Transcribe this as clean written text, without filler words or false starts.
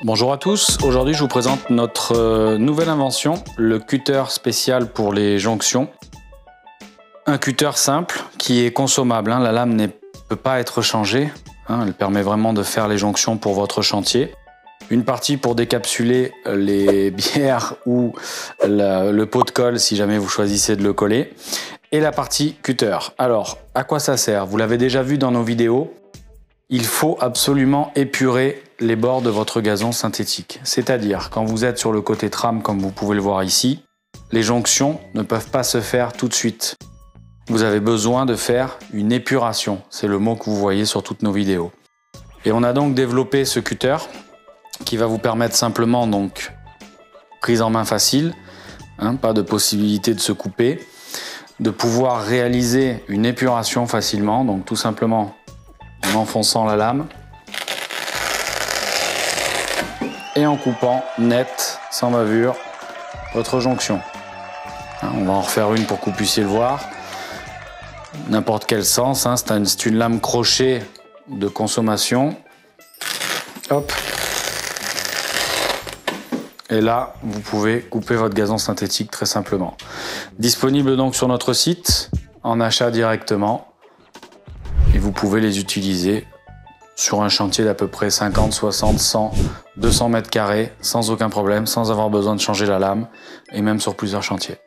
Bonjour à tous, aujourd'hui je vous présente notre nouvelle invention, le cutter spécial pour les jonctions. Un cutter simple qui est consommable, la lame ne peut pas être changée, elle permet vraiment de faire les jonctions pour votre chantier. Une partie pour décapsuler les bières ou le pot de colle si jamais vous choisissez de le coller. Et la partie cutter. Alors, à quoi ça sert? Vous l'avez déjà vu dans nos vidéos. Il faut absolument épurer les bords de votre gazon synthétique. C'est-à-dire, quand vous êtes sur le côté trame, comme vous pouvez le voir ici, les jonctions ne peuvent pas se faire tout de suite. Vous avez besoin de faire une épuration. C'est le mot que vous voyez sur toutes nos vidéos. Et on a donc développé ce cutter qui va vous permettre simplement, donc, prise en main facile, pas de possibilité de se couper, de pouvoir réaliser une épuration facilement, donc tout simplement en enfonçant la lame et en coupant net, sans bavure, votre jonction. On va en refaire une pour que vous puissiez le voir. N'importe quel sens, c'est une lame crochet de consommation. Hop. Et là, vous pouvez couper votre gazon synthétique très simplement. Disponible donc sur notre site, en achat directement. Et vous pouvez les utiliser sur un chantier d'à peu près 50, 60, 100, 200 mètres carrés, sans aucun problème, sans avoir besoin de changer la lame, et même sur plusieurs chantiers.